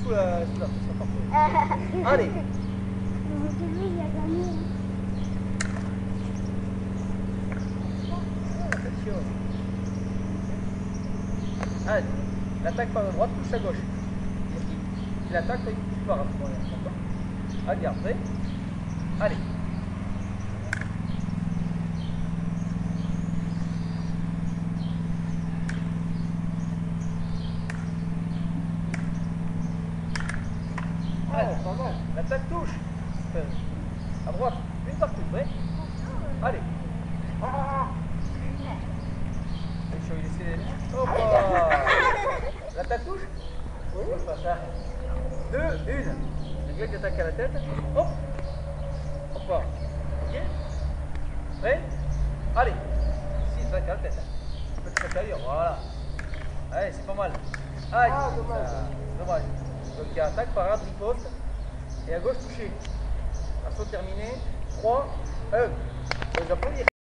sous la porte. Allez. Il a gagné. Attention. Allez. L'attaque par la droite, touche à gauche. Il attaque, tu pars à ce moment-là. D'accord? Allez, après. Allez. Allez, pas mal. L'attaque touche. À droite, une partout, prêt? Allez. Hop. L'attaque touche? Oui. Deux, une. Le gars qui attaque à la tête. Hop. Hop. Ok. Prêt? Allez. Si, attaque à la tête. Petit intérieur, voilà. Allez, c'est pas mal. Aïe. Dommage. Donc il y a attaque, parade, riposte. Et à gauche touché. Assaut terminé. 3, 1.